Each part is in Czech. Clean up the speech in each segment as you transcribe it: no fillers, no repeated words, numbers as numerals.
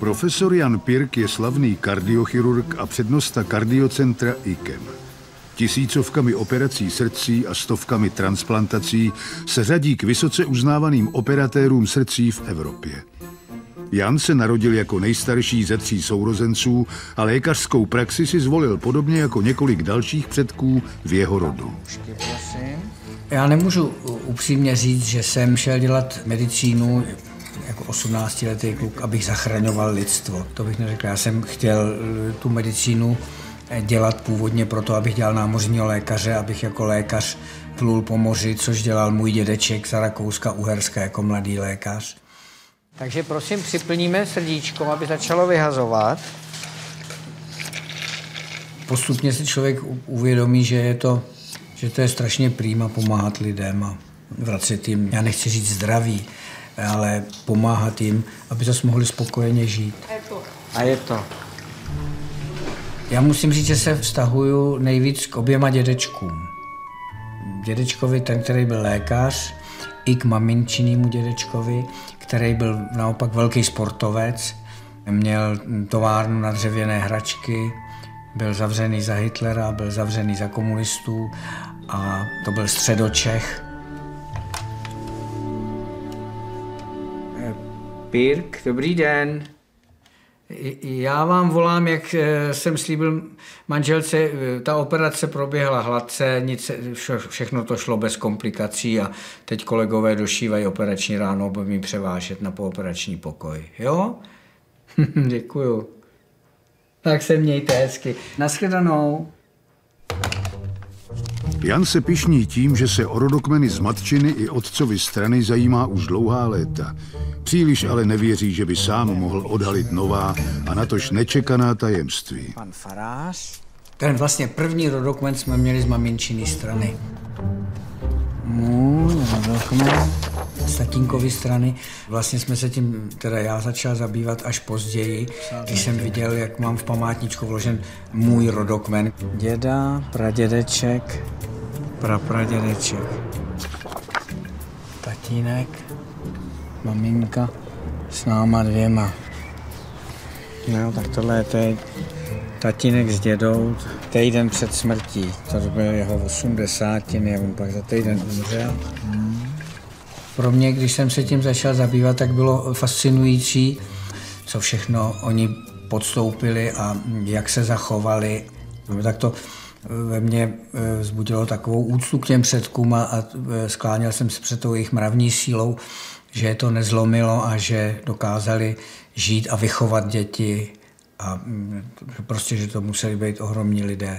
Profesor Jan Pirk je slavný kardiochirurg a přednosta kardiocentra IKEM. Tisícovkami operací srdcí a stovkami transplantací se řadí k vysoce uznávaným operatérům srdcí v Evropě. Jan se narodil jako nejstarší ze 3 sourozenců a lékařskou praxi si zvolil podobně jako několik dalších předků v jeho rodu. Já nemůžu upřímně říct, že jsem šel dělat medicínu jako 18letý kluk, abych zachraňoval lidstvo. To bych neřekl. Já jsem chtěl tu medicínu dělat původně proto, abych dělal námořního lékaře, abych jako lékař plul po moři, což dělal můj dědeček za Rakouska-Uherska jako mladý lékař. Takže prosím, připlníme srdíčko, aby začalo vyhazovat. Postupně si člověk uvědomí, že to je strašně prýma pomáhat lidem a vracet jim, já nechci říct zdraví, ale pomáhat jim, aby zase mohli spokojeně žít. A je to. Já musím říct, že se vztahuju nejvíc k oběma dědečkům. Dědečkovi, ten, který byl lékař, i k maminčinému dědečkovi, který byl naopak velký sportovec, měl továrnu na dřevěné hračky, byl zavřený za Hitlera, byl zavřený za komunistů a to byl Středočech. Pirk, dobrý den. Já vám volám, jak jsem slíbil manželce, ta operace proběhla hladce, všechno to šlo bez komplikací a teď kolegové došívají operační ráno, budou mi převážet na pooperační pokoj. Jo? Děkuju. Tak se mějte hezky. Naschledanou. Jan se pyšní tím, že se o rodokmeny z matčiny i otcovy strany zajímá už dlouhá léta. Příliš ale nevěří, že by sám mohl odhalit nová a natož nečekaná tajemství. Pan farář. Ten vlastně první rodokmen jsme měli z maminčiny strany. Můj rodokmen z tatínkovy strany. Vlastně jsme se tím, teda já začal zabývat až později, když jsem viděl, jak mám v památničku vložen můj rodokmen. Děda, pradědeček, prapradědeček, tatínek, maminka s náma 2. No, tak tohle je teď tatínek s dědou týden před smrtí. To byl jeho 80. a on pak za týden umřel. Pro mě, když jsem se tím začal zabývat, tak bylo fascinující, co všechno oni podstoupili a jak se zachovali. Tak to ve mně vzbudilo takovou úctu k těm předkům a skláněl jsem se před tou jejich mravní sílou, že je to nezlomilo a že dokázali žít a vychovat děti a prostě, že to museli být ohromní lidé.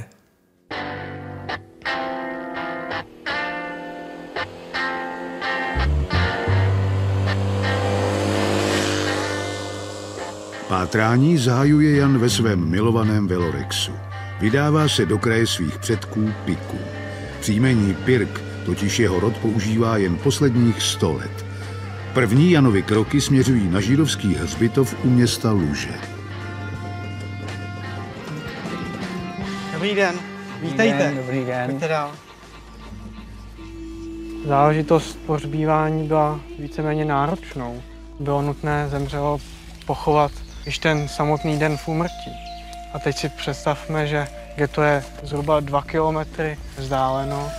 Pátrání zahajuje Jan ve svém milovaném velorexu. Vydává se do kraje svých předků Piků. Příjmení Pirk totiž jeho rod používá jen posledních 100 let. První Janovy kroky směřují na židovský hřbitov u města Luže. Dobrý den, vítejte. Dobrý den. Pojďte dál. Záležitost pohřbívání byla víceméně náročnou. Bylo nutné zemřelo pochovat již ten samotný den v úmrtí. A teď si představme, že to je zhruba 2 kilometry vzdáleno,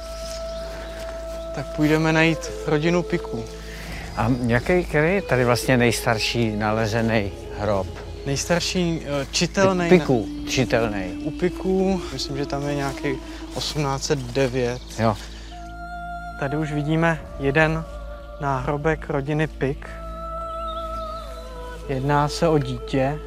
tak půjdeme najít rodinu Piků. A který je tady vlastně nejstarší nalezený hrob? Nejstarší čitelný. Piků, čitelný. U Piků, myslím, že tam je nějaký 1809. Jo. Tady už vidíme jeden náhrobek rodiny Pik. Jedná se o dítě.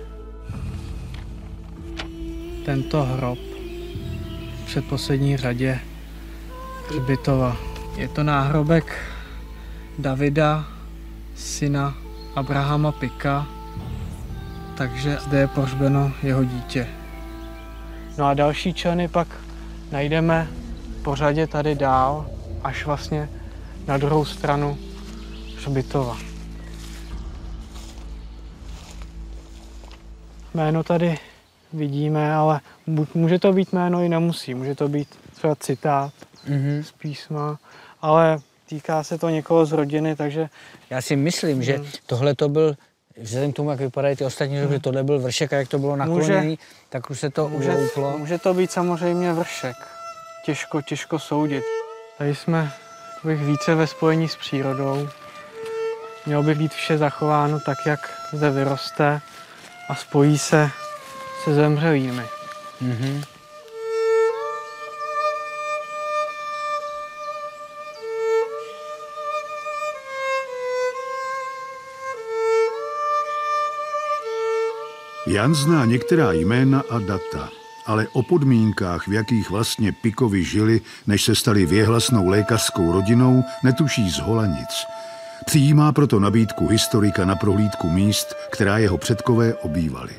Tento hrob v předposlední řadě hřbitova. Je to náhrobek Davida, syna Abrahama Pika, takže zde je pohřbeno jeho dítě. No a další členy pak najdeme po řadě tady dál, až vlastně na druhou stranu hřbitova. Jméno tady vidíme, ale může to být jméno i nemusí. Může to být třeba citát z písma, ale týká se to někoho z rodiny, takže... Já si myslím, že tohle to byl vzhledem k tomu, jak vypadají ty ostatní, že tohle byl vršek a jak to bylo nakloněný, tak už se to ulouplo. Může to být samozřejmě vršek. Těžko soudit. Tady jsme více ve spojení s přírodou. Mělo by být vše zachováno tak, jak zde vyroste a spojí se zemřelými. Mhm. Jan zná některá jména a data, ale o podmínkách, v jakých vlastně Pikovi žili, než se stali věhlasnou lékařskou rodinou, netuší zhola nic. Přijímá proto nabídku historika na prohlídku míst, která jeho předkové obývali.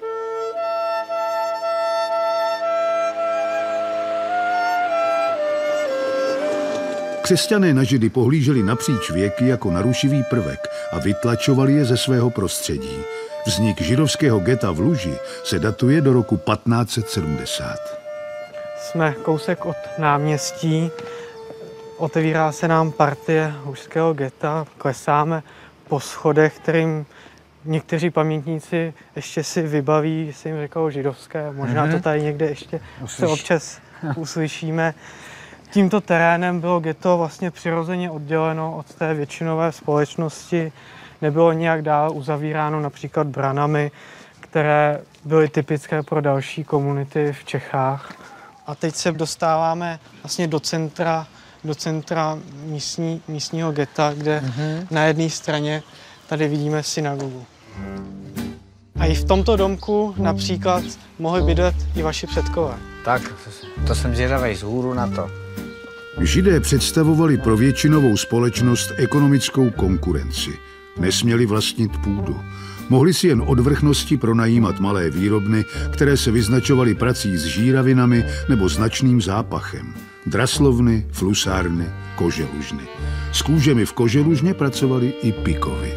Křesťané na Židy pohlíželi napříč věky jako na rušivý prvek a vytlačovali je ze svého prostředí. Vznik židovského geta v Luži se datuje do roku 1570. Jsme kousek od náměstí, otevírá se nám partie lužského geta, klesáme po schodech, kterým někteří pamětníci ještě si vybaví, se jim říkalo židovské, možná to tady někde ještě se občas uslyšíme. Tímto terénem bylo ghetto vlastně přirozeně odděleno od té většinové společnosti. Nebylo nějak dál uzavíráno například branami, které byly typické pro další komunity v Čechách. A teď se dostáváme vlastně do centra místního getta, kde na jedné straně tady vidíme synagogu. A i v tomto domku například mohli bydlet i vaši předkové. Tak, to jsem zvědavý vzhůru na to. Židé představovali pro většinovou společnost ekonomickou konkurenci. Nesměli vlastnit půdu. Mohli si jen od vrchnosti pronajímat malé výrobny, které se vyznačovaly prací s žíravinami nebo značným zápachem. Draslovny, flusárny, koželužny. S kůžemi v koželužně pracovali i Pikovi.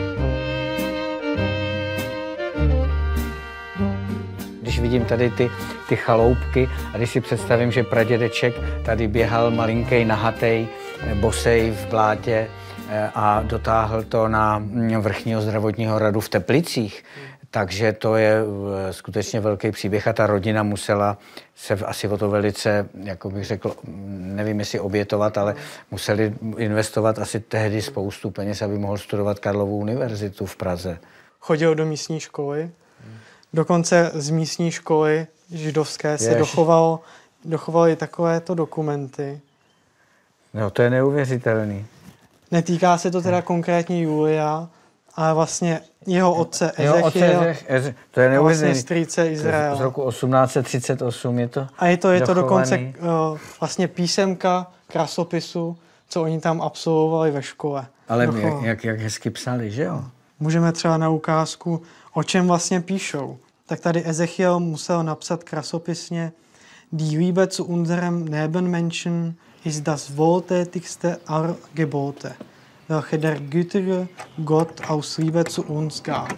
Když vidím tady ty chaloupky a když si představím, že pradědeček tady běhal malinkej, nahatej, bosej v blátě a dotáhl to na vrchního zdravotního radu v Teplicích, takže to je skutečně velký příběh a ta rodina musela se asi o to velice, jako bych řekl, nevím jestli obětovat, ale museli investovat asi tehdy spoustu peněz, aby mohl studovat Karlovu univerzitu v Praze. Chodil do místní školy. Dokonce z místní školy židovské se dochovaly takovéto dokumenty. No, to je neuvěřitelný. Netýká se to teda konkrétně Julia, ale vlastně jeho otce Ezechiel to je a vlastně strýce Izraela. Z roku 1838 je to. A je to dokonce vlastně písemka krasopisu, co oni tam absolvovali ve škole. Ale jak hezky psali, že jo? Můžeme třeba na ukázku, o čem vlastně píšou. Tak tady Ezechiel musel napsat krasopisně Die Liebe zu unserem Nebenmenschen ist das wohltätigste aller Gebote, welche der gütige Gott aus Liebe zu uns gab.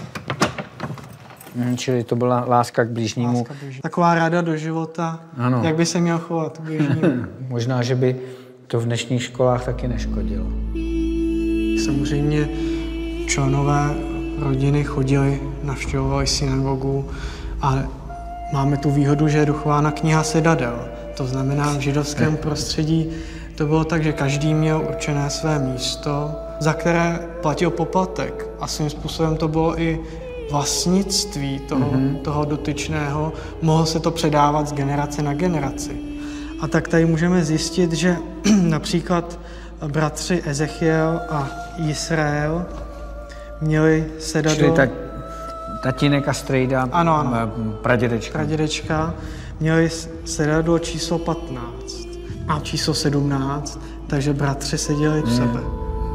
Čili to byla láska k blížnímu. Taková rada do života, ano. Jak by se měl chovat k blížnímu. Možná, že by to v dnešních školách taky neškodilo. Samozřejmě členové rodiny chodili, navštěvovali synagogu a máme tu výhodu, že je dochována kniha sedadel. To znamená, v židovském prostředí to bylo tak, že každý měl určené své místo, za které platil poplatek. A svým způsobem to bylo i vlastnictví toho dotyčného. Mohlo se to předávat z generace na generaci. A tak tady můžeme zjistit, že například bratři Ezechiel a Israel měli sedadlo... Čili tatínek a strejda, ano. Pradědečka měli sedadlo číslo 15 a číslo 17, takže bratři seděli v sebe.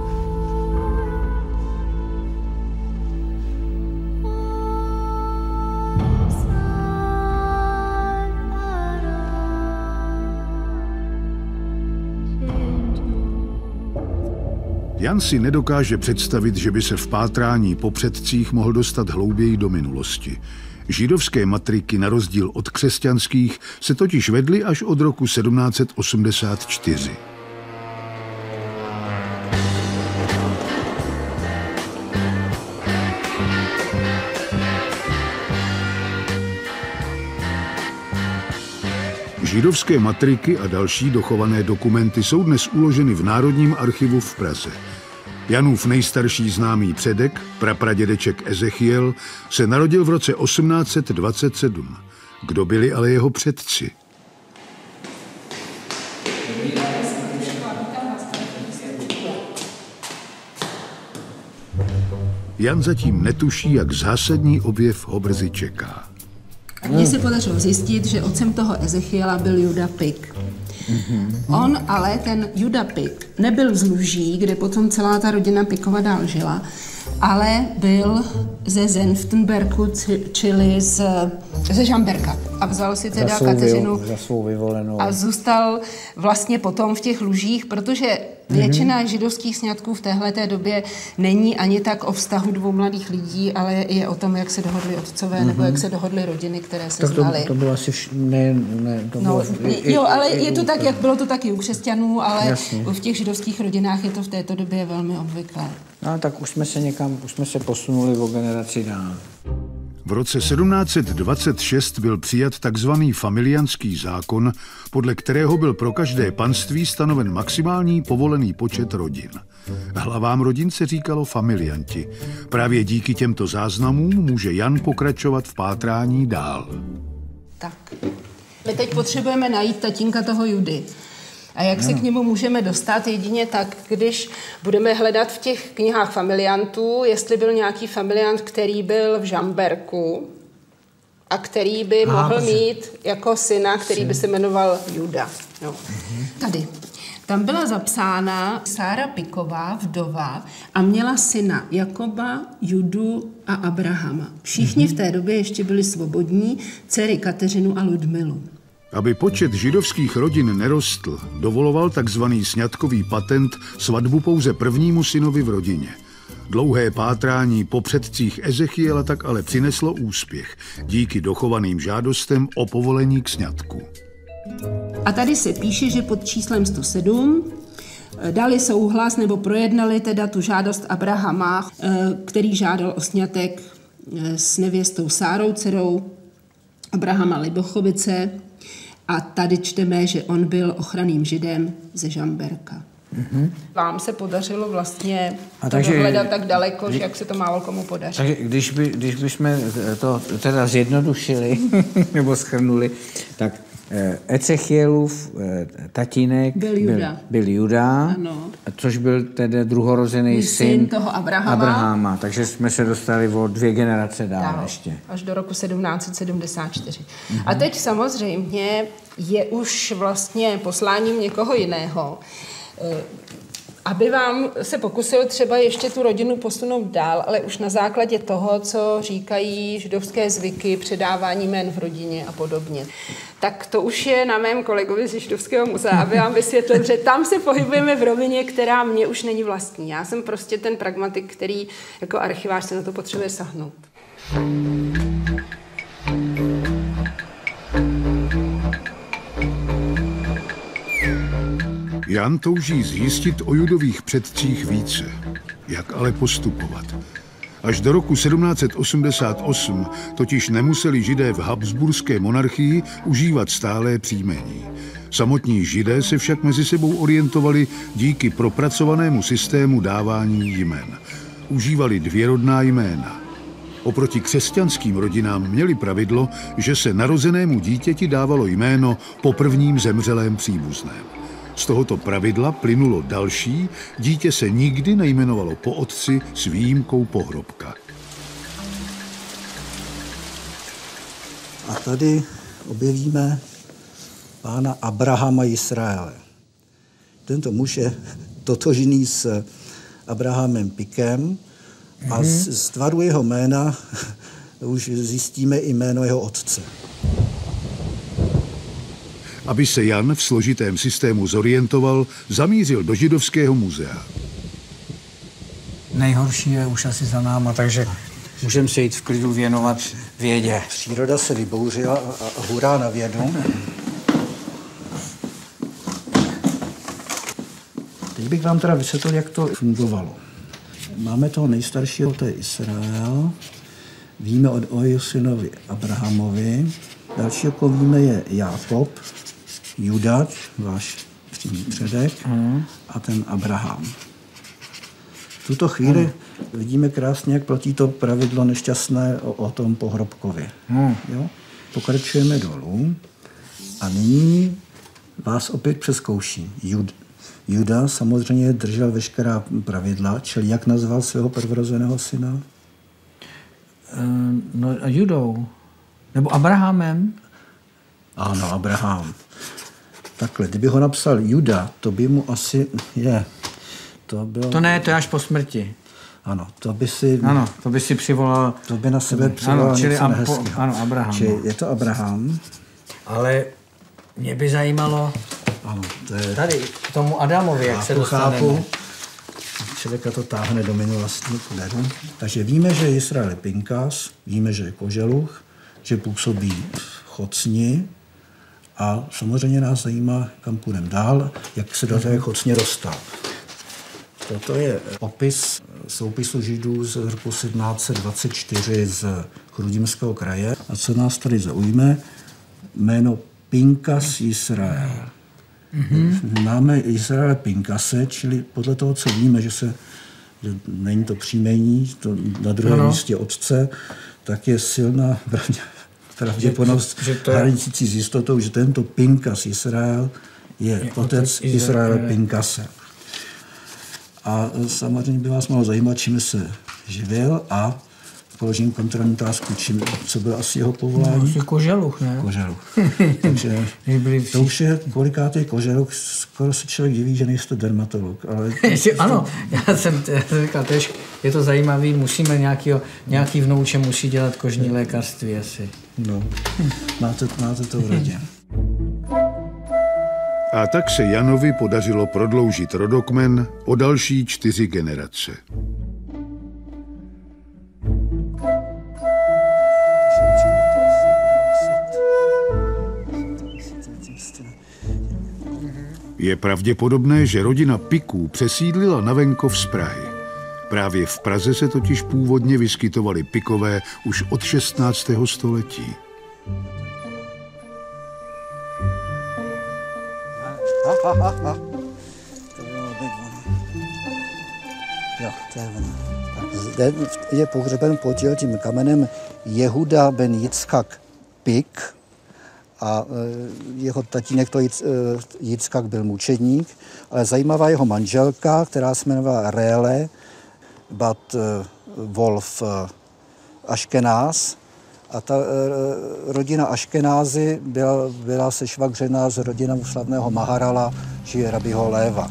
Jan si nedokáže představit, že by se v pátrání po předcích mohl dostat hlouběji do minulosti. Židovské matriky na rozdíl od křesťanských se totiž vedly až od roku 1784. Židovské matriky a další dochované dokumenty jsou dnes uloženy v Národním archivu v Praze. Janův nejstarší známý předek, prapradědeček Ezechiel, se narodil v roce 1827. Kdo byli ale jeho předci? Jan zatím netuší, jak zásadní objev ho brzy čeká. Mně se podařilo zjistit, že otcem toho Ezechiela byl Juda Pik. On ale, ten Juda Pik, nebyl z Luží, kde potom celá ta rodina Pikova dál žila, ale byl ze Senftenbergu, čili ze Žamberka. A vzal si teda Kateřinu za svou vyvolenou. A zůstal vlastně potom v těch Lužích, protože většina židovských sňatků v téhleté době není ani tak o vztahu dvou mladých lidí, ale je o tom, jak se dohodli otcové, nebo jak se dohodly rodiny, které se znaly. To bylo asi jo, ale je to tak, jak bylo to taky u křesťanů, ale jasně. V těch židovských rodinách je to v této době velmi obvyklé. No tak už jsme se posunuli o generaci dál. V roce 1726 byl přijat takzvaný familiánský zákon, podle kterého byl pro každé panství stanoven maximální povolený počet rodin. Hlavám rodin se říkalo familianti. Právě díky těmto záznamům může Jan pokračovat v pátrání dál. Tak, my teď potřebujeme najít tatínka toho Judy. A jak se k němu můžeme dostat? Jedině tak, když budeme hledat v těch knihách familiantů, jestli byl nějaký familiant, který byl v Žamberku a který by mohl mít jako syna, který by se jmenoval Juda. No. Tady. Tam byla zapsána Sára Piková, vdova, a měla syna Jakoba, Judu a Abrahama. Všichni v té době ještě byli svobodní, dcery Kateřinu a Ludmilu. Aby počet židovských rodin nerostl, dovoloval takzvaný sňatkový patent svatbu pouze prvnímu synovi v rodině. Dlouhé pátrání po předcích Ezechiela tak ale přineslo úspěch díky dochovaným žádostem o povolení k sňatku. A tady se píše, že pod číslem 107 dali souhlas nebo projednali teda tu žádost Abrahama, který žádal o sňatek s nevěstou Sárou, dcerou Abrahama Libochovice. A tady čteme, že on byl ochranným židem ze Žamberka. Vám se podařilo vlastně dohledat tak daleko, že jak se to málo komu podaří. Takže když bychom to teda zjednodušili nebo shrnuli, tak Ezechielův tatínek byl Juda, což byl tedy druhorozený syn toho Abrahama. Takže jsme se dostali o 2 generace dál ještě. Až do roku 1774. A teď samozřejmě je už vlastně posláním někoho jiného, aby vám se pokusil třeba ještě tu rodinu posunout dál, ale už na základě toho, co říkají židovské zvyky, předávání jmén v rodině a podobně. Tak to už je na mém kolegovi z Židovského muzea, aby vám vysvětlil, že tam se pohybujeme v rovině, která mě už není vlastní. Já jsem prostě ten pragmatik, který jako archivář se na to potřebuje sahnout. Jan touží zjistit o judových předcích více. Jak ale postupovat? Až do roku 1788 totiž nemuseli Židé v habsburské monarchii užívat stálé příjmení. Samotní Židé se však mezi sebou orientovali díky propracovanému systému dávání jmen. Užívali 2 rodná jména. Oproti křesťanským rodinám měli pravidlo, že se narozenému dítěti dávalo jméno po prvním zemřelém příbuzném. Z tohoto pravidla plynulo další, dítě se nikdy nejmenovalo po otci s výjimkou pohrobka. A tady objevíme pána Abrahama Jisraele. Tento muž je totožný s Abrahamem Pikem a z tvaru jeho jména už zjistíme i jméno jeho otce. Aby se Jan v složitém systému zorientoval, zamířil do Židovského muzea. Nejhorší je už asi za náma, takže můžeme se jít v klidu věnovat vědě. Příroda se vybouřila a hurá na vědu. Teď bych vám teda vysvětlil, jak to fungovalo. Máme toho nejstaršího, to je Izrael. Víme o jeho synovi Abrahamovi. Další, koho víme, je Jákob. Juda, váš předek, a ten Abraham. V tuto chvíli vidíme krásně, jak platí to pravidlo nešťastné o tom pohrobkově. Jo? Pokračujeme dolů a nyní vás opět přezkouším. Juda samozřejmě držel veškerá pravidla, čili jak nazval svého prvorozeného syna? No, Judou. Nebo Abrahamem. Ano, Abraham. Takhle, kdyby ho napsal Juda, to by mu asi je. To bylo... To ne, to je až po smrti. Ano, to by si... Ano, to by si přivolal... To by na sebe přivolal něco nehezkého. Ano, Abraham. Čili je to Abraham. Ale mě by zajímalo... Ano, to je... Tady, k tomu Adamovi, jak se dostaneme. Chápu. Člověka to táhne do minulostního kledu. Takže víme, že Izrael je Pinkas, víme, že je koželuch, že působí v Chocni a samozřejmě nás zajímá, kam půjdeme dál, jak se do té Chocně dostal. Toto je opis soupisu Židů z roku 1724 z Chrudimského kraje. A co nás tady zaujme? Jméno Pinkas Israel. Máme Izraele Pinkase, čili podle toho, co víme, že není to příjmení, to na druhém místě otce, tak je silná pravděpodobnost hraničící s jistotou, že tento Pinkas Israel je otec Izraele Pinkase. A samozřejmě by vás mohlo zajímat, čím se živil a položím kontrolní otázku, co bylo asi jeho povolání? Asi koželuch, ne? Koželuch. Takže to už je kolikátý koželuch, skoro se člověk diví, že nejste dermatolog. Ale... Ano, já jsem říkal, tež je to zajímavý, musíme nějaký vnouče musí dělat kožní lékařství asi. No, máte to v rodě. A tak se Janovi podařilo prodloužit rodokmen o další 4 generace. Je pravděpodobné, že rodina Piků přesídlila na venkov z Prahy. Právě v Praze se totiž původně vyskytovali Pikové už od 16. století. To bylo jo, to je ono. Zde je pohřeben pod tím kamenem Jehuda ben Jickak Pik a jeho tatínek to Jickak byl mučedník, ale zajímavá jeho manželka, která se jmenovala Réle bat Wolf Aškenás. A ta rodina Aškenázy byla sešvagřená s rodinou slavného Maharala, či Rabiho Léva.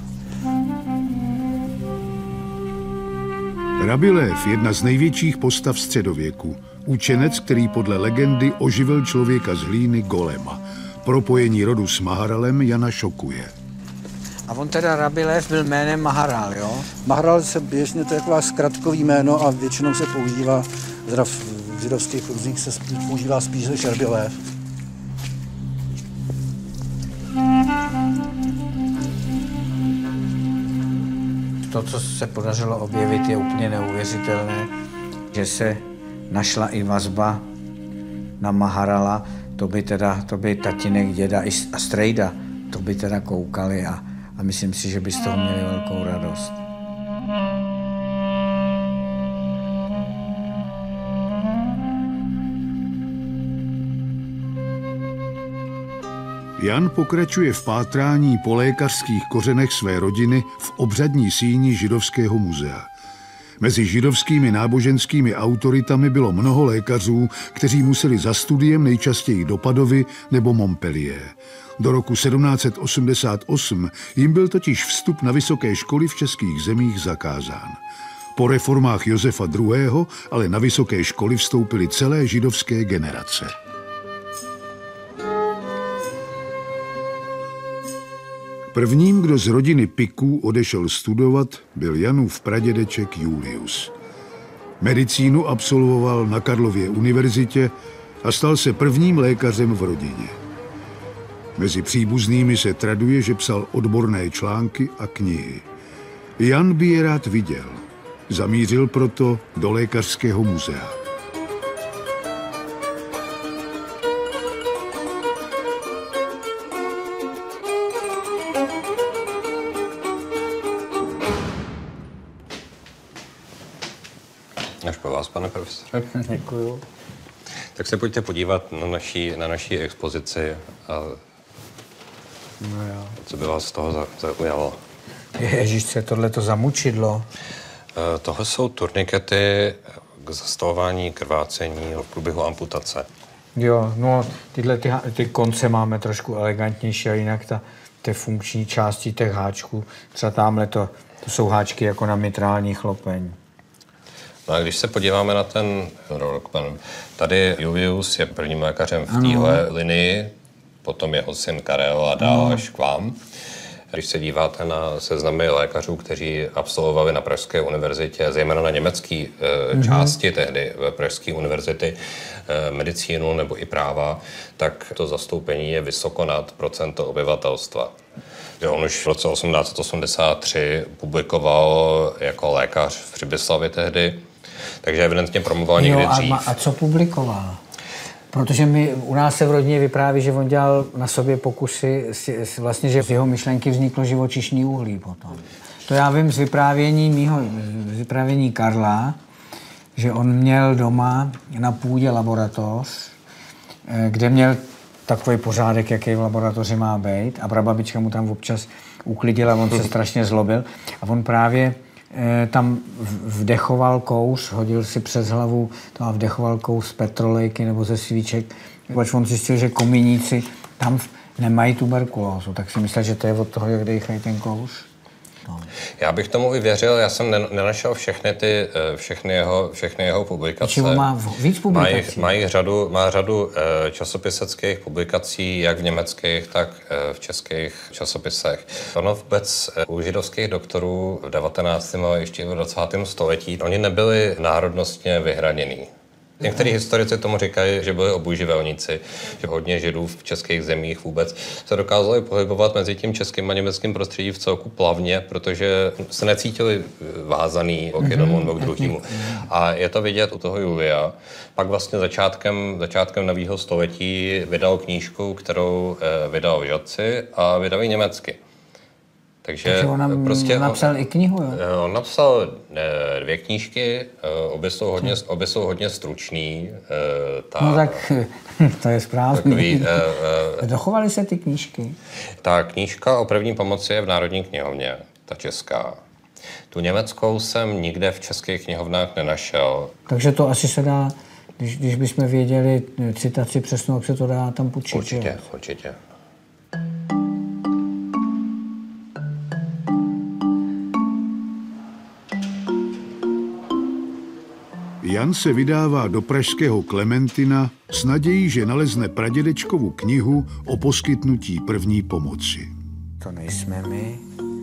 Rabi Lév, jedna z největších postav středověku. Učenec, který podle legendy oživil člověka z hlíny Golema. Propojení rodu s Maharalem Jana šokuje. A on teda Rabi Lév byl jménem Maharal, jo? Maharal se běžně, to je taková zkratkový jméno a většinou se používá, v židovských kruzích se používá spíš než Rabi Lév. To, co se podařilo objevit, je úplně neuvěřitelné, že se našla i vazba na Maharala, to by tatínek, děda a strejda, to by teda koukali a myslím si, že by z toho měli velkou radost. Jan pokračuje v pátrání po lékařských kořenech své rodiny v obřadní síni Židovského muzea. Mezi židovskými náboženskými autoritami bylo mnoho lékařů, kteří museli za studiem nejčastěji do Padovy nebo Montpellier. Do roku 1788 jim byl totiž vstup na vysoké školy v českých zemích zakázán. Po reformách Josefa II. Ale na vysoké školy vstoupily celé židovské generace. Prvním, kdo z rodiny Piků odešel studovat, byl Janův pradědeček Julius. Medicínu absolvoval na Karlově univerzitě a stal se prvním lékařem v rodině. Mezi příbuznými se traduje, že psal odborné články a knihy. Jan by je rád viděl. Zamířil proto do lékařského muzea. profesore. Děkuju. Tak se pojďte podívat na naší expozici a No jo. co by vás z toho zaujalo. Ježíš, co je tohleto za mučidlo? Tohle jsou turnikety k zastavování krvácení v průběhu amputace. Jo, no tyhle ty konce máme trošku elegantnější, a jinak ty funkční části těch háčků, třeba tamhle to jsou háčky jako na mitrální chlopeň. No a když se podíváme na ten rok, tady Julius je prvním lékařem v téhle linii, potom jeho syn Karel a dál až k vám. Když se díváte na seznamy lékařů, kteří absolvovali na Pražské univerzitě, zejména na německé části tehdy Pražské univerzity, medicínu nebo i práva, tak to zastoupení je vysoko nad procento obyvatelstva. On už v roce 1883 publikoval jako lékař v Přibyslavi tehdy, takže evidentně promoval někdy dřív. A co publikoval? Protože u nás se v rodině vypráví, že on dělal na sobě pokusy, vlastně, že z jeho myšlenky vzniklo živočišný uhlí potom. To já vím z vyprávění Karla, že on měl doma na půdě laboratoř, kde měl takový pořádek, jaký v laboratoři má být, a prababička mu tam občas uklidila, on se strašně zlobil a on právě tam vdechoval kouř, hodil si přes hlavu a vdechoval kouř z petrolejky nebo ze svíček. Když on zjistil, že kominíci tam nemají tuberkulózu, tak si myslel, že to je od toho, jak dechají ten kouř. No. Já bych tomu i věřil, já jsem nenašel všechny jeho publikace. Čivo má víc publikací? Má řadu časopiseckých publikací, jak v německých, tak v českých časopisech. Ono vůbec u židovských doktorů v 19. a ještě v 20. století, oni nebyli národnostně vyhranění. Někteří historici tomu říkají, že byli obojživelníci, že hodně Židů v českých zemích vůbec se dokázali pohybovat mezi tím českým a německým prostředí v celku plavně, protože se necítili vázaný k jednomu nebo k druhému. A je to vidět u toho Julia. Pak vlastně začátkem nového století vydal knížku, kterou vydal v Žadci a vydal ji německy. Takže on napsal i knihu, jo? On napsal 2 knížky, obě jsou hodně stručný. No tak to je správný. Dochovaly se ty knížky? Ta knížka o první pomoci je v Národní knihovně, ta česká. Tu německou jsem nikde v českých knihovnách nenašel. Takže to asi se dá, když bychom věděli citaci přesnou, jak se to dá tam půjčit. Určitě. Jan se vydává do pražského Klementina s nadějí, že nalezne pradědečkovu knihu o poskytnutí první pomoci. To nejsme my.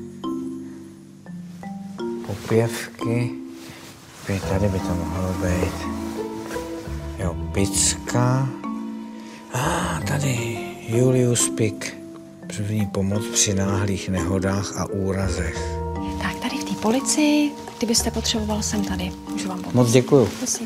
Popěvky. Tady by to mohlo být. Jo, picka. Tady Julius Pick. První pomoc při náhlých nehodách a úrazech. Tak tady v té policii, kdybyste potřeboval, jsem tady. Můžu vám pomoct. Moc děkuju. Prosím.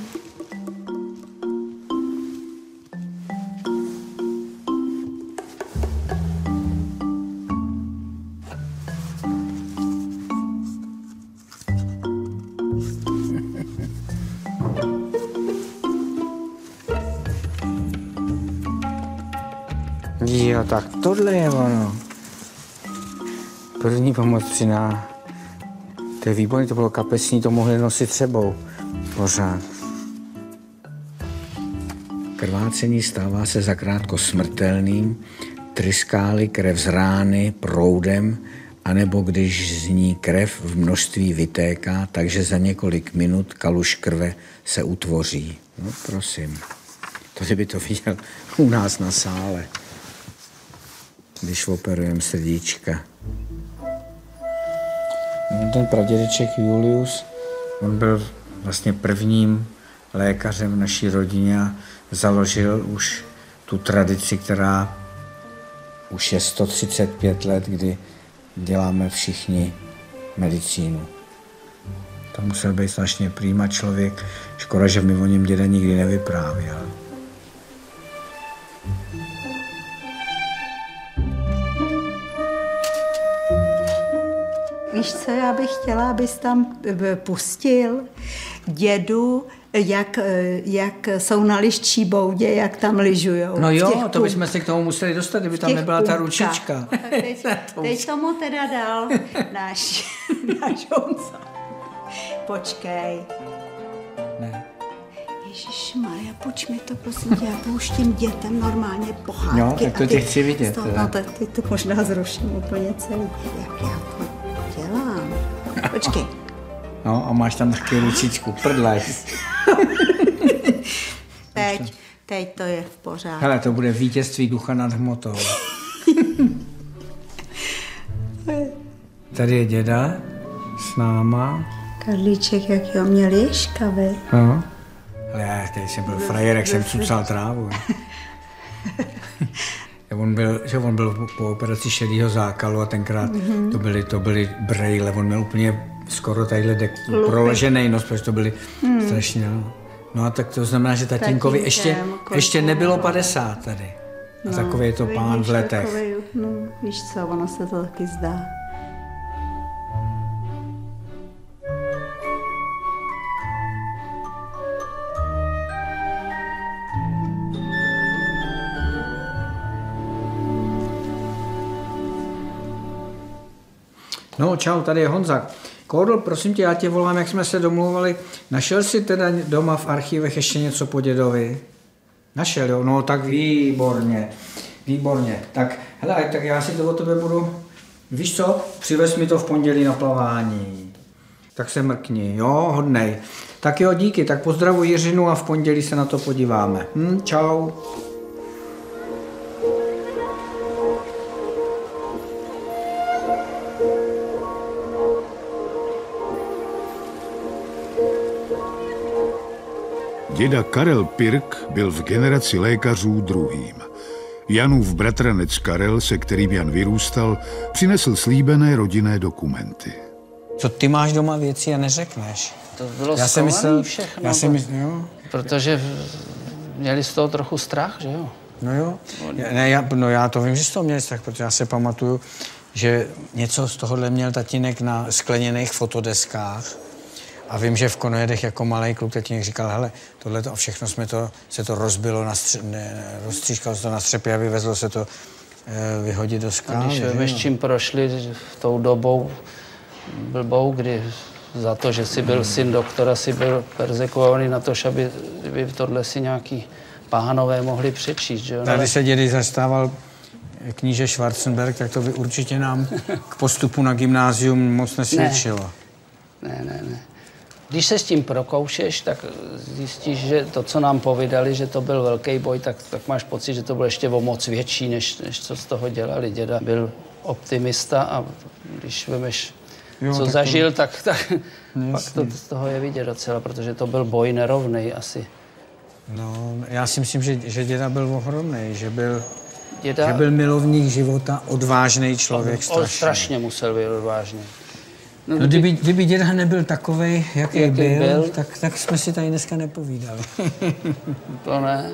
Jo, tak tohle je ono. První pomoc při To je výborný, to bylo kapesní, to mohli nosit sebou. Pořád. Krvácení stává se zakrátko smrtelným, tryská-li krev z rány proudem, anebo když z ní krev v množství vytéká, takže za několik minut kaluž krve se utvoří. No prosím, to kdyby to viděl u nás na sále, když operujeme srdíčka. Ten pradědeček Julius, on byl vlastně prvním lékařem v naší rodině a založil už tu tradici, která už je 135 let, kdy děláme všichni medicínu. To musel být strašně prýma člověk. Škoda, že mi o něm děda nikdy nevyprávěl. Víš co, já bych chtěla, abys tam pustil dědu jak jsou na lyžčí boudě, jak tam lyžujou. No jo, to bychom se k tomu museli dostat, kdyby tam nebyla ta ručička. Teď tomu teda dal náš Honza. Počkej. Ne. Ježišmarja, pojď mi to, prosím tě, já pouštím dětem normálně pohádky. No, tak to tě chci vidět. No, tak teď to možná zruším úplně celý. Jak já to dělám? Počkej. No a máš tam taky ručičku, prdlej. Teď to je v pořádku. Hele, to bude vítězství ducha nad hmotou. Tady je děda s náma. Karlíček, jak jo, měl ježkavy. No. Ale já tady jsem byl frajer, jak jsem cucal trávu. On byl po operaci šedýho zákalu a tenkrát to byly brejle. On měl úplně skoro tadyhle proležený nos, protože to byly strašně. No a tak to znamená, že tatínkovi ještě nebylo 50 tady. A takový je to pán v letech. Takový, no, víš co, ono se to taky zdá. No, čau, tady je Honza. Kódl, prosím tě, já tě volám, jak jsme se domluvali. Našel jsi teda doma v archivech ještě něco po dědovi? Našel, jo? No, tak výborně. Výborně. Tak, hele, tak já si to o tebe budu... Víš co? Přivez mi to v pondělí na plavání. Tak se mrkni, jo? Hodnej. Tak jo, díky. Tak pozdravuji Jiřinu a v pondělí se na to podíváme. Čau. Děda Karel Pirk byl v generaci lékařů druhým. Janův bratranec Karel, se kterým Jan vyrůstal, přinesl slíbené rodinné dokumenty. Co ty máš doma věci a neřekneš? To bylo schované všechno, jo. Protože měli z toho trochu strach, že jo? No jo, já to vím, že z toho měli strach, protože já se pamatuju, že něco z tohohle měl tatínek na skleněných fotodeskách. A vím, že v Konojedech jako malej kluk tatínek říkal, hele, tohleto a všechno se to rozbilo, roztřískalo se to na střepě a vyvezlo se to vyhodit do skály. A když víme, s čím prošli tou dobou blbou, kdy za to, že jsi byl syn doktora, si byl perzekvovaný na to, aby tohle si nějaký pánové mohli přečíst, že jo? Tady se dědy zastával kníže Schwarzenberg, tak to by určitě nám k postupu na gymnázium moc nesvědčilo. Ne. Když se s tím prokoušeš, tak zjistíš, že to, co nám povídali, že to byl velký boj, tak máš pocit, že to bylo ještě o moc větší, než co z toho dělali. Děda byl optimista a když vemeš, co zažil, tak pak to z toho je vidět docela, protože to byl boj nerovnej asi. No, já si myslím, že děda byl ohromnej, že byl milovník života, odvážný člověk, strašně musel být odvážný. No, kdyby děda nebyl takovej, jaký byl, tak jsme si tady dneska nepovídali. To ne.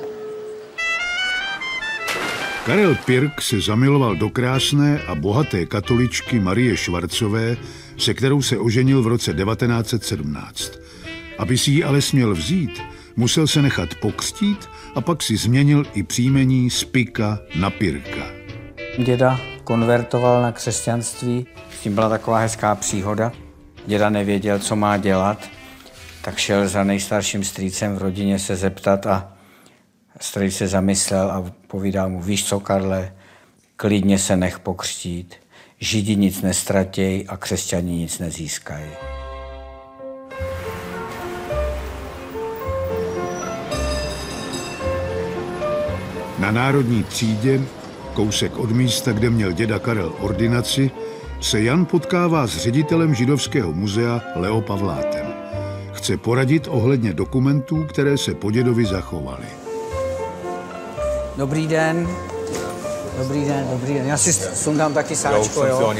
Karel Pirk se zamiloval do krásné a bohaté katoličky Marie Švarcové, se kterou se oženil v roce 1917. Aby si ji ale směl vzít, musel se nechat pokřtít a pak si změnil i příjmení z Pika na Pirka. Děda konvertoval na křesťanství, s tím byla taková hezká příhoda. Děda nevěděl, co má dělat, tak šel za nejstarším strýcem v rodině se zeptat a strýc se zamyslel a povídal mu, víš co, Karle, klidně se nech pokřtít, Židi nic nestratěj a křesťani nic nezískají. Na Národní třídě, kousek od místa, kde měl děda Karel ordinaci, se Jan potkává s ředitelem Židovského muzea Leo Pavlátem. Chce poradit ohledně dokumentů, které se po dědovi zachovaly. Dobrý den. Dobrý den. Já si sundám taky sáčko, jo?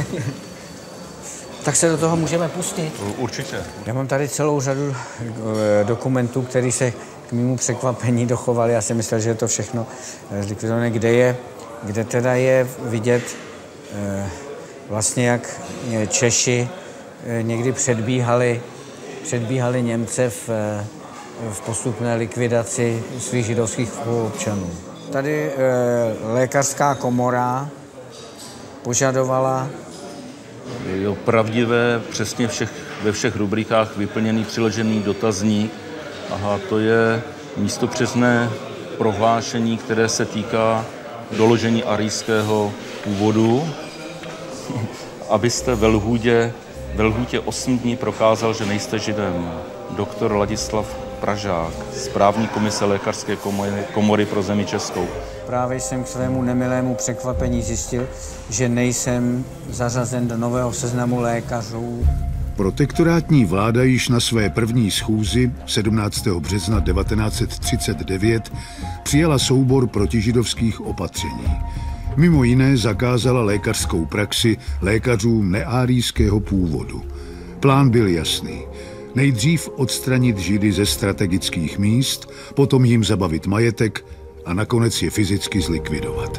Tak se do toho můžeme pustit. Určitě. Já mám tady celou řadu dokumentů, které se k mému překvapení dochovaly. Já jsem myslel, že je to všechno zlikvidované. Kde teda je vidět vlastně, jak Češi někdy předbíhali Němce v v postupné likvidaci svých židovských spoluobčanů. Tady lékařská komora požadovala. Je pravdivé, přesně ve všech rubrikách vyplněný přiložený dotazník. Aha, to je místopřesné prohlášení, které se týká doložení arijského původu, abyste ve lhůtě 8 dní prokázal, že nejste Židem. Doktor Ladislav Pražák, správní komise lékařské komory pro zemi českou. Právě jsem k svému nemilému překvapení zjistil, že nejsem zařazen do nového seznamu lékařů. Protektorátní vláda již na své první schůzi 17. března 1939 přijala soubor protižidovských opatření. Mimo jiné zakázala lékařskou praxi lékařům neárijského původu. Plán byl jasný. Nejdřív odstranit Židy ze strategických míst, potom jim zabavit majetek a nakonec je fyzicky zlikvidovat.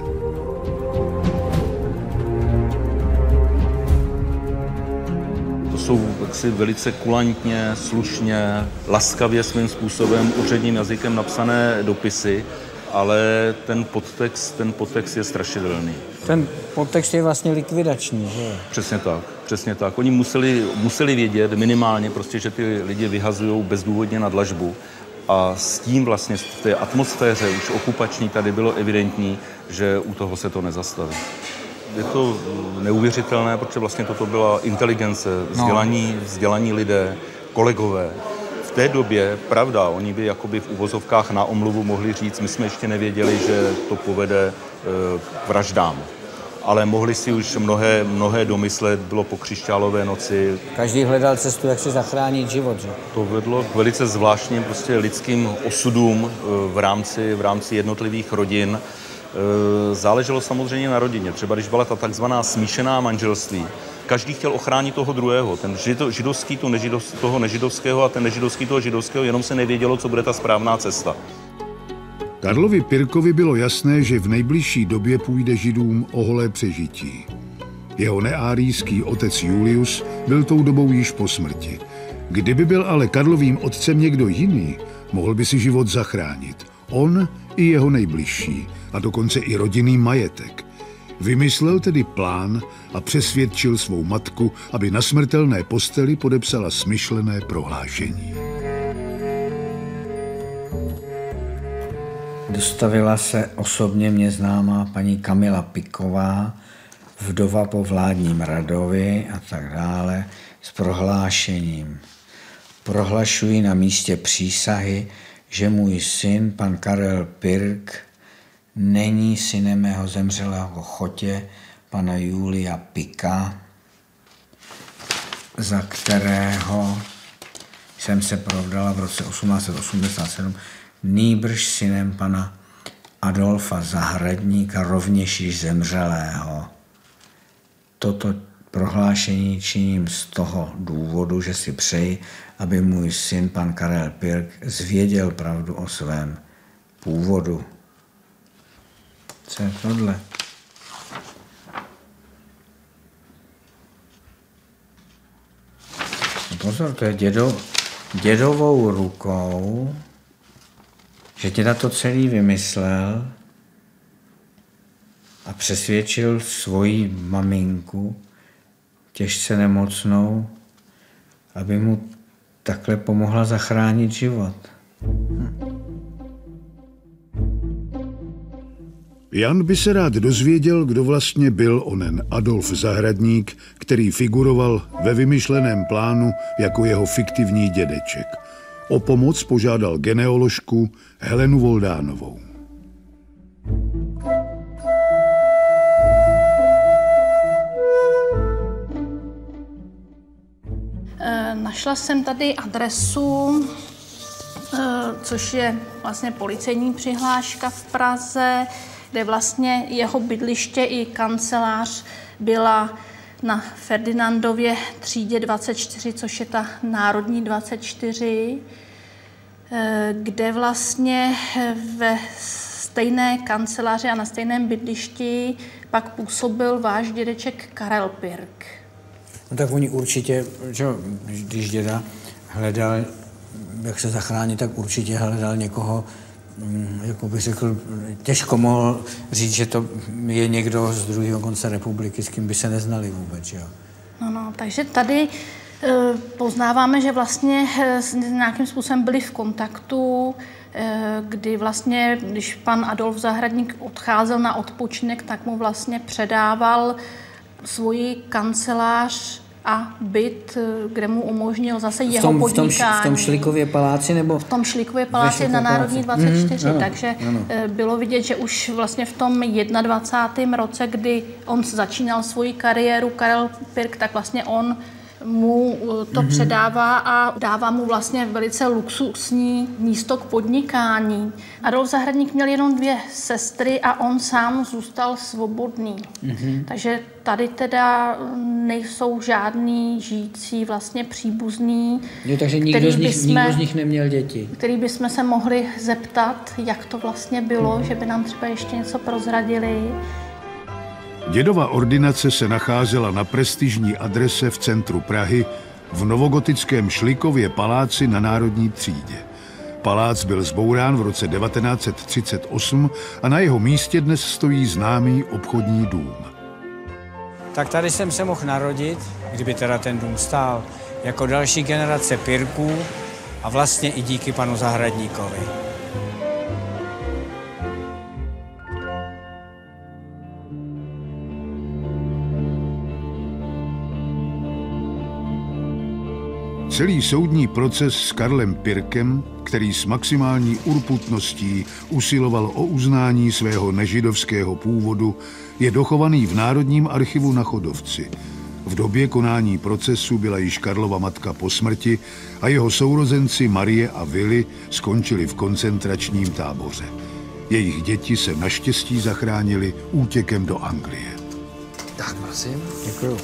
To jsou jaksi velice kulantně, slušně, laskavě svým způsobem, úředním jazykem napsané dopisy, ale ten podtext je strašidelný. Ten podtext je vlastně likvidační, že? Přesně tak. Oni museli vědět minimálně prostě, že ty lidi vyhazují bezdůvodně na dlažbu a s tím vlastně v té atmosféře už okupační tady bylo evidentní, že u toho se to nezastaví. Je to neuvěřitelné, protože vlastně toto byla inteligence, vzdělaní lidé, kolegové. V té době, pravda, oni by jakoby v uvozovkách na omluvu mohli říct, my jsme ještě nevěděli, že to povede k vraždám. Ale mohli si už mnohé domyslet, bylo po křišťálové noci. Každý hledal cestu, jak si zachránit život, že? To vedlo k velice zvláštním prostě lidským osudům v rámci jednotlivých rodin. Záleželo samozřejmě na rodině. Třeba když byla ta takzvaná smíšená manželství, každý chtěl ochránit toho druhého. Ten židovský toho nežidovského a ten nežidovský toho židovského, jenom se nevědělo, co bude ta správná cesta. Karlovi Pirkovi bylo jasné, že v nejbližší době půjde Židům o holé přežití. Jeho neárijský otec Julius byl tou dobou již po smrti. Kdyby byl ale Karlovým otcem někdo jiný, mohl by si život zachránit. On i jeho nejbližší, a dokonce i rodinný majetek. Vymyslel tedy plán a přesvědčil svou matku, aby na smrtelné posteli podepsala smyšlené prohlášení. Dostavila se osobně mě známá paní Kamila Piková, vdova po vládním radovi a tak dále, s prohlášením. Prohlašuji na místě přísahy, že můj syn, pan Karel Pirk, není synem mého zemřelého chotě, pana Julia Pika, za kterého jsem se provdala v roce 1887, nýbrž synem pana Adolfa Zahradníka, rovněž již zemřelého. Toto prohlášení činím z toho důvodu, že si přeji, aby můj syn, pan Karel Pirk, zvěděl pravdu o svém původu. Co je tohle? No pozor, to je dědovou rukou, že děda to celý vymyslel a přesvědčil svoji maminku, těžce nemocnou, aby mu takhle pomohla zachránit život. Jan by se rád dozvěděl, kdo vlastně byl onen Adolf Zahradník, který figuroval ve vymyšleném plánu jako jeho fiktivní dědeček. O pomoc požádal genealožku Helenu Voldánovou. Našla jsem tady adresu, což je vlastně policejní přihláška v Praze, kde vlastně jeho bydliště i kancelář byla na Ferdinandově třídě 24, což je ta Národní 24, kde vlastně ve stejné kanceláři a na stejném bydlišti pak působil váš dědeček Karel Pirk. No tak oni určitě, že, když děda hledal jak se zachránit, tak určitě hledal někoho, jako bych řekl, těžko mohl říct, že to je někdo z druhého konce republiky, s kým by se neznali vůbec. Jo. No, takže tady poznáváme, že vlastně nějakým způsobem byli v kontaktu, kdy vlastně, když pan Adolf Zahradník odcházel na odpočinek, tak mu vlastně předával svoji kancelář a byt, kde mu umožnil zase jeho podnikání. V tom Šlikově paláci nebo? V tom Šlikově paláci na Národní 24, takže bylo vidět, že už vlastně v tom 21. roce, kdy on začínal svoji kariéru, Karel Pirk, tak vlastně on mu to předává a dává mu vlastně velice luxusní místo k podnikání. Adolf Zahradník měl jenom 2 sestry a on sám zůstal svobodný. Takže tady teda nejsou žádný žijící vlastně příbuzný, takže nikdo z nich neměl děti. Který bychom se mohli zeptat, jak to vlastně bylo, že by nám třeba ještě něco prozradili. Dědova ordinace se nacházela na prestižní adrese v centru Prahy v novogotickém Šlikově paláci na Národní třídě. Palác byl zbourán v roce 1938 a na jeho místě dnes stojí známý obchodní dům. Tak tady jsem se mohl narodit, kdyby teda ten dům stál, jako další generace Pirků a vlastně i díky panu Zahradníkovi. Celý soudní proces s Karlem Pirkem, který s maximální urputností usiloval o uznání svého nežidovského původu, je dochovaný v Národním archivu na Chodovci. V době konání procesu byla již Karlova matka po smrti a jeho sourozenci Marie a Willy skončili v koncentračním táboře. Jejich děti se naštěstí zachránili útěkem do Anglie. Tak, prosím. Děkuju.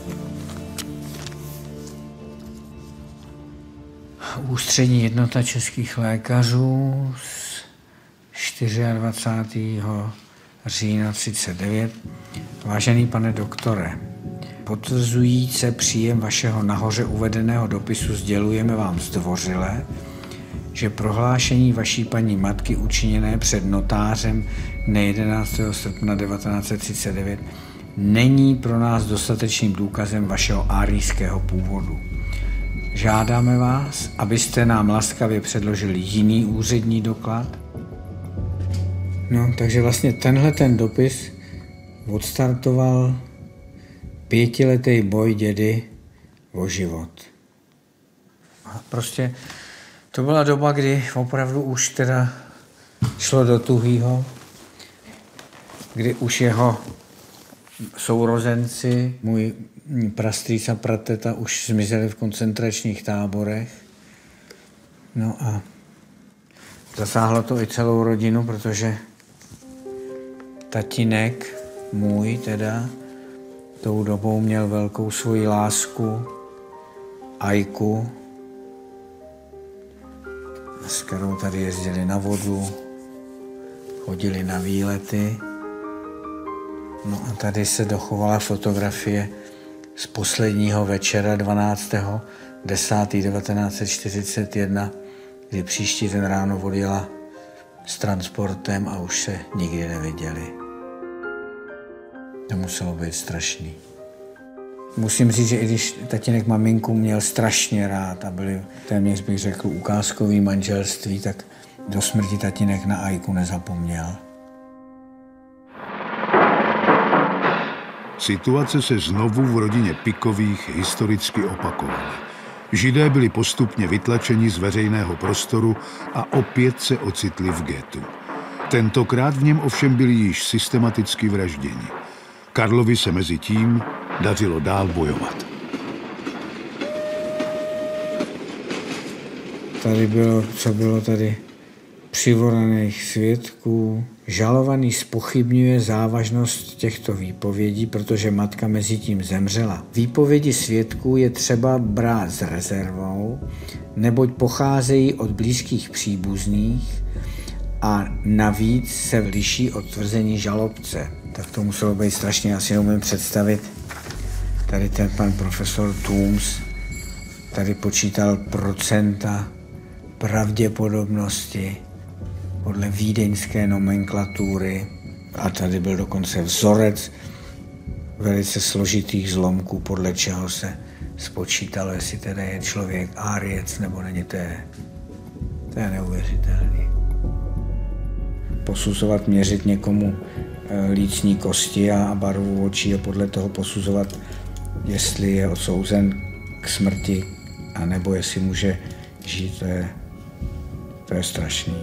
Ústřední jednota českých lékařů z 24. října 1939. Vážený pane doktore, potvrzujíce příjem vašeho nahoře uvedeného dopisu sdělujeme vám zdvořile, že prohlášení vaší paní matky učiněné před notářem dne 11. srpna 1939 není pro nás dostatečným důkazem vašeho árijského původu. Žádáme vás, abyste nám laskavě předložili jiný úřední doklad. No, takže vlastně tenhle ten dopis odstartoval 5letý boj dědy o život. A prostě to byla doba, kdy opravdu už teda šlo do tuhýho, kdy už jeho sourozenci, můj prastrýc a prateta, už zmizeli v koncentračních táborech. No a zasáhlo to i celou rodinu, protože tatínek můj teda tou dobou měl velkou svoji lásku, Ajku, s kterou tady jezdili na vodu, chodili na výlety. No a tady se dochovala fotografie z posledního večera 12.10.1941, kdy příští den ráno odjela s transportem a už se nikdy neviděli. To muselo být strašný. Musím říct, že i když tatínek maminku měl strašně rád a byli téměř, bych řekl, ukázkový manželství, tak do smrti tatínek na Ajku nezapomněl. Situace se znovu v rodině Pikových historicky opakovala. Židé byli postupně vytlačeni z veřejného prostoru a opět se ocitli v ghettu. Tentokrát v něm ovšem byli již systematicky vražděni. Karlovi se mezi tím dařilo dál bojovat. Tady bylo tady přivoraných svědků. Žalovaný zpochybňuje závažnost těchto výpovědí, protože matka mezi tím zemřela. Výpovědi svědků je třeba brát s rezervou, neboť pocházejí od blízkých příbuzných a navíc se liší od tvrzení žalobce. Tak to muselo být strašně, já si neumím představit. Tady ten pan profesor Tooms tady počítal procenta pravděpodobnosti podle vídeňské nomenklatury a tady byl dokonce vzorec velice složitých zlomků, podle čeho se spočítalo, jestli teda je člověk Áriec nebo není, to je neuvěřitelný. Posuzovat, měřit někomu lícní kosti a barvu očí a podle toho posuzovat, jestli je odsouzen k smrti a nebo jestli může žít, to je strašný.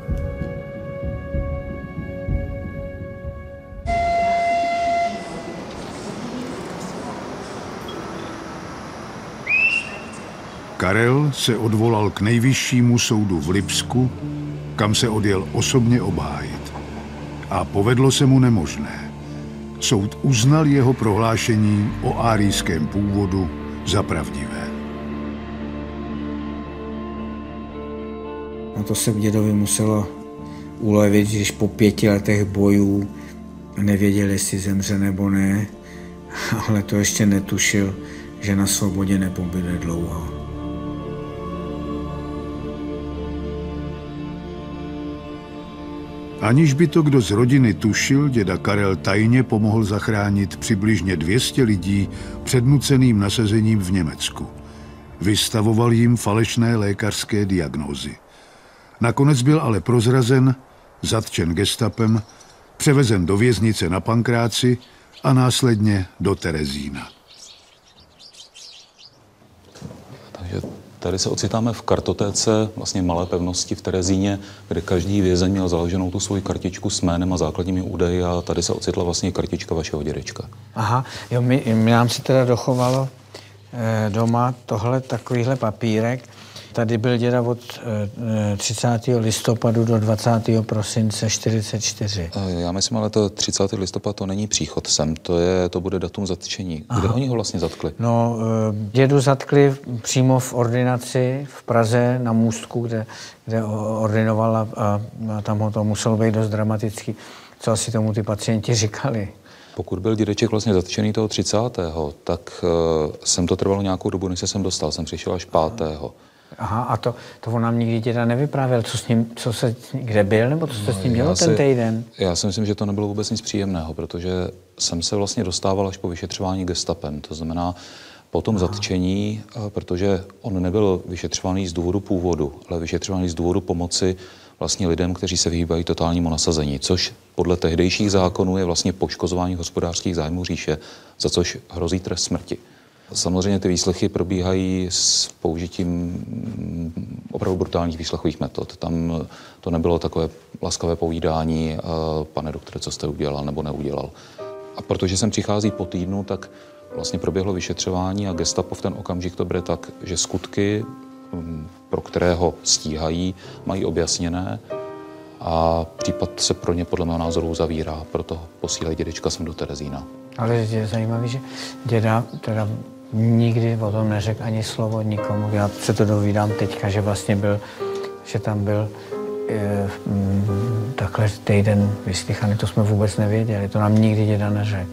Karel se odvolal k nejvyššímu soudu v Lipsku, kam se odjel osobně obhájit. A povedlo se mu nemožné. Soud uznal jeho prohlášení o árijském původu za pravdivé. No to se dědovi muselo ulevit, když po 5 letech bojů nevěděl, jestli zemře nebo ne, ale to ještě netušil, že na svobodě nepobude dlouho. Aniž by to kdo z rodiny tušil, děda Karel tajně pomohl zachránit přibližně 200 lidí před nuceným nasazením v Německu. Vystavoval jim falešné lékařské diagnózy. Nakonec byl ale prozrazen, zatčen gestapem, převezen do věznice na Pankráci a následně do Terezína. Takže tady se ocitáme v kartotéce vlastně malé pevnosti v Terezíně, kde každý vězeň měl založenou tu svoji kartičku s jménem a základními údaji a tady se ocitla vlastně kartička vašeho dědečka. Aha, jo, nám se teda dochovalo doma takovýhle papírek. Tady byl děda od 30. listopadu do 20. prosince 44. Já myslím, ale to 30. listopad to není příchod sem, to bude datum zatčení. Kde oni ho vlastně zatkli? No, dědu zatkli přímo v ordinaci v Praze na Můstku, kde ordinoval a tam ho to muselo být dost dramatický, co asi tomu ty pacienti říkali. Pokud byl dědeček vlastně zatčený toho 30., tak jsem to trvalo nějakou dobu, než se sem dostal. Jsem přišel až 5. Aha, a to on nám nikdy děda nevyprávěl, kde byl, nebo co se s ním dělo ten týden? Já si myslím, že to nebylo vůbec nic příjemného, protože jsem se vlastně dostával až po vyšetřování gestapem. To znamená po tom zatčení, protože on nebyl vyšetřovaný z důvodu původu, ale vyšetřovaný z důvodu pomoci vlastně lidem, kteří se vyhýbají totálnímu nasazení, což podle tehdejších zákonů je vlastně poškozování hospodářských zájmů říše, za což hrozí trest smrti. Samozřejmě ty výslechy probíhají s použitím opravdu brutálních výslechových metod. Tam to nebylo takové laskavé povídání, pane doktore, co jste udělal nebo neudělal. A protože sem přichází po týdnu, tak vlastně proběhlo vyšetřování a gestapo v ten okamžik to bere tak, že skutky, pro kterého stíhají, mají objasněné a případ se pro ně podle mého názoru uzavírá, proto posílají dědečka sem do Terezína. Ale je zajímavé, že děda teda nikdy o tom neřekl ani slovo nikomu. Já se to dovídám teďka, že vlastně že tam byl takhle týden vyslychaný, to jsme vůbec nevěděli, to nám nikdy děda neřekl.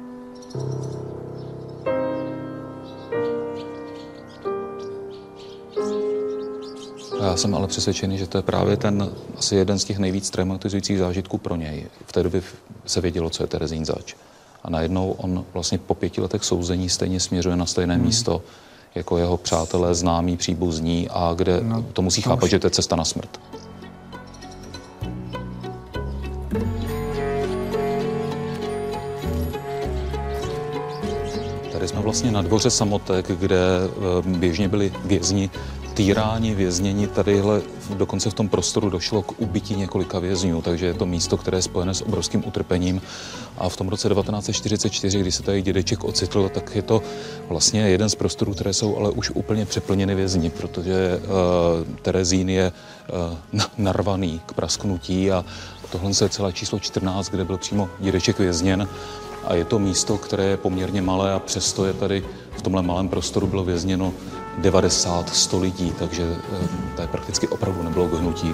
Já jsem ale přesvědčený, že to je právě asi jeden z těch nejvíc traumatizujících zážitků pro něj. V té době se vědělo, co je Terezín zač. A najednou on vlastně po 5 letech souzení stejně směřuje na stejné místo jako jeho přátelé, známí, příbuzní a kde to musí chápat, že to je cesta na smrt. Tady jsme vlastně na dvoře Samotek, kde běžně byli vězni týráni, vězněni. Tadyhle dokonce v tom prostoru došlo k ubytí několika vězňů, takže je to místo, které je spojené s obrovským utrpením. A v tom roce 1944, kdy se tady dědeček ocitl, tak je to vlastně jeden z prostorů, které jsou ale už úplně přeplněny vězni, protože Terezín je narvaný k prasknutí a tohle je celé číslo 14, kde byl přímo dědeček vězněn. A je to místo, které je poměrně malé a přesto je tady v tomhle malém prostoru bylo vězněno 90-100 lidí, takže tady prakticky opravdu nebylo k hnutí.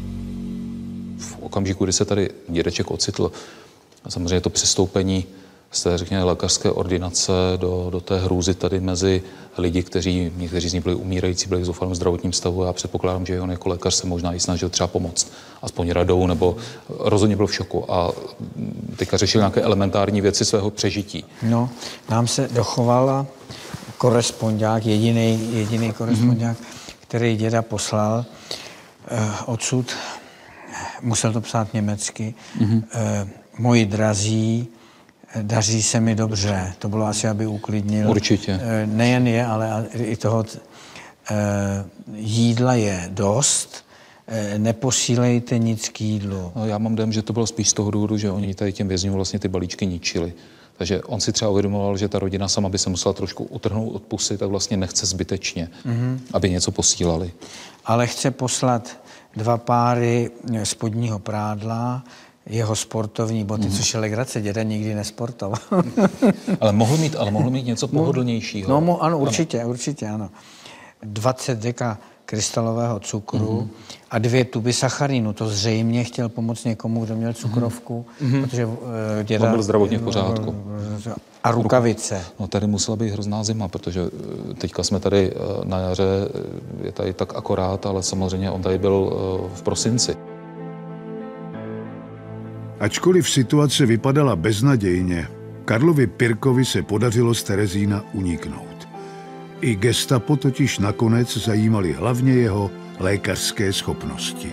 V okamžiku, kdy se tady dědeček ocitl, samozřejmě to přestoupení z té, řekněme, lékařské ordinace do té hrůzy tady mezi lidi, někteří z nich byli umírající, byli v zoufalém zdravotním stavu. Já předpokládám, že on jako lékař se možná i snažil třeba pomoct, aspoň radou, nebo rozhodně byl v šoku a teďka řešil nějaké elementární věci svého přežití. No, nám se dochovala korespondák, jediný korespondák, který děda poslal odsud, musel to psát německy, moji drazí, daří se mi dobře. To bylo asi, aby uklidnil. Určitě. Nejen je, ale i toho jídla je dost. Neposílejte nic k jídlu. No, já mám dojem, že to bylo spíš z toho důvodu, že oni tady těm vězňům vlastně ty balíčky ničili. Takže on si třeba uvědomoval, že ta rodina sama by se musela trošku utrhnout od pusy, tak vlastně nechce zbytečně, aby něco posílali. Ale chce poslat 2 páry spodního prádla, jeho sportovní boty, což je legrace, děda nikdy nesportoval. ale mohl mít něco pohodlnějšího. No, ano, určitě, ano. 20 deka krystalového cukru a 2 tuby sacharínu. To zřejmě chtěl pomoct někomu, kdo měl cukrovku, protože děda... On byl zdravotně v pořádku. A rukavice. No tady musela být hrozná zima, protože teďka jsme tady na jaře, je tady tak akorát, ale samozřejmě on tady byl v prosinci. Ačkoliv situace vypadala beznadějně, Karlovi Pirkovi se podařilo z Terezína uniknout. I gestapo totiž nakonec zajímaly hlavně jeho lékařské schopnosti.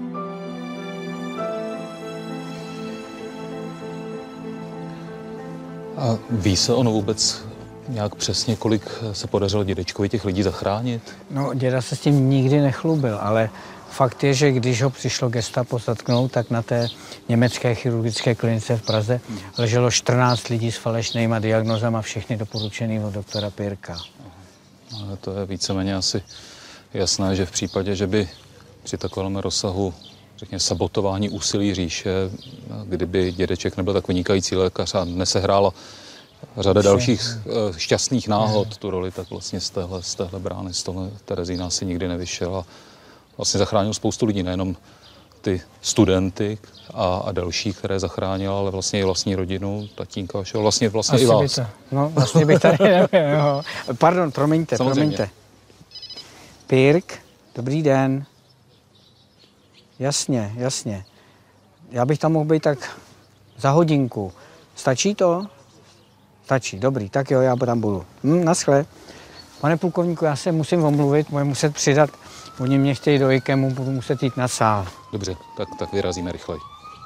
A ví se ono vůbec nějak přesně, kolik se podařilo dědečkovi těch lidí zachránit? No, děda se s tím nikdy nechlubil, ale fakt je, že když ho přišlo gestapo zatknout, tak na té německé chirurgické klinice v Praze leželo 14 lidí s falešnýma diagnózama, všechny doporučený od doktora Pirka. Ale to je víceméně asi jasné, že v případě, že by při takovém rozsahu, řekněme, sabotování úsilí říše, kdyby dědeček nebyl tak vynikající lékař a nesehrála řada dalších šťastných náhod tu roli, tak vlastně z téhle brány, z tohle Terezína asi nikdy nevyšel a vlastně zachránil spoustu lidí, nejenom ty studenty a další, které zachránil, ale vlastně i vlastní rodinu, tatínka vašeho, vlastně i vás. No, vlastně bych tady nevěděl. Pardon, promiňte. Pirk, dobrý den. Jasně. Já bych tam mohl být tak za hodinku. Stačí to? Stačí, dobrý, tak jo, já tam budu. Naschle. Pane plukovníku, já se musím omluvit, budu muset přidat. Oni mě chtějí do IKEMu, budu muset jít na sál. Dobře, tak vyrazíme rychleji.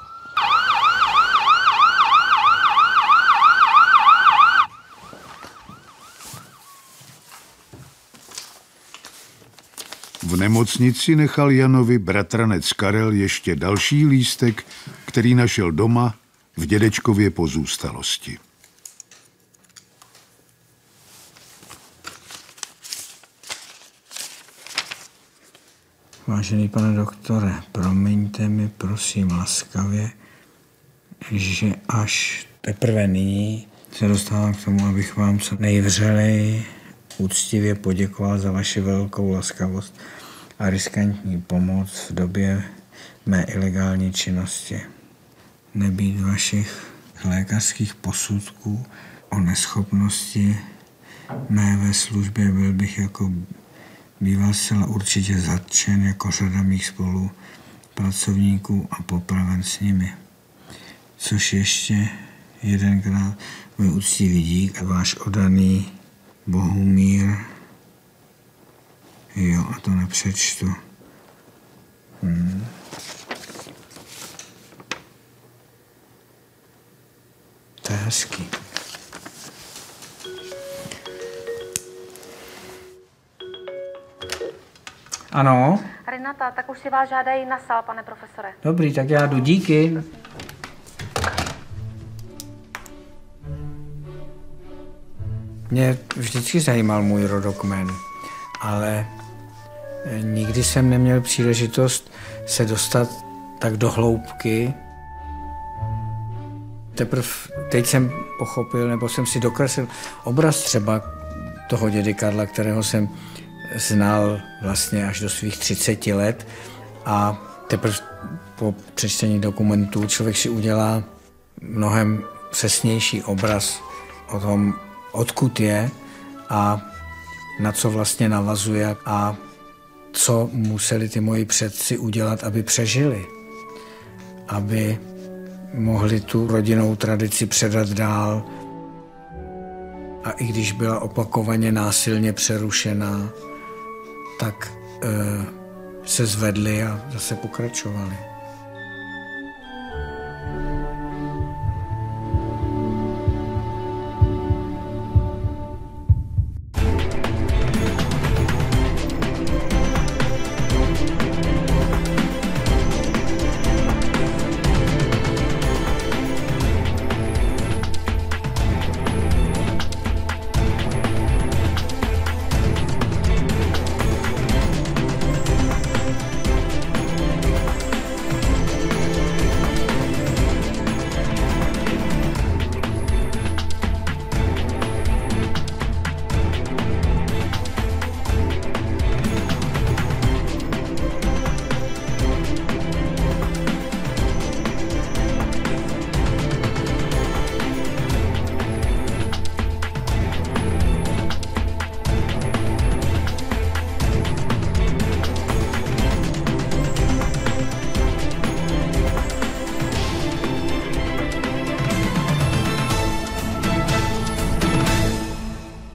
V nemocnici nechal Janovi bratranec Karel ještě další lístek, který našel doma v dědečkově pozůstalosti. Vážený pane doktore, promiňte mi prosím laskavě, že až teprve nyní se dostávám k tomu, abych vám co nejvřeleji úctivě poděkoval za vaši velkou laskavost a riskantní pomoc v době mé ilegální činnosti. Nebýt vašich lékařských posudků o neschopnosti mé ve službě, byl bych jako býval zcela určitě zatčen jako řada mých spolupracovníků a popraven s nimi. Což ještě jedenkrát můj úctivý dík a váš oddaný Bohumír. Jo, a to nepřečtu. To je hezký. Ano? Renata, tak už si vás žádají na sál, pane profesore. Dobrý, tak já jdu, díky. Mě vždycky zajímal můj rodokmen, ale nikdy jsem neměl příležitost se dostat tak do hloubky. Teprve teď jsem pochopil, nebo jsem si dokreslil obraz třeba toho dědy Karla, kterého jsem znal vlastně až do svých 30 let a teprve po přečtení dokumentů člověk si udělá mnohem přesnější obraz o tom, odkud je a na co vlastně navazuje a co museli ty moji předci udělat, aby přežili. Aby mohli tu rodinnou tradici předat dál. A i když byla opakovaně násilně přerušená, tak se zvedli a zase pokračovali.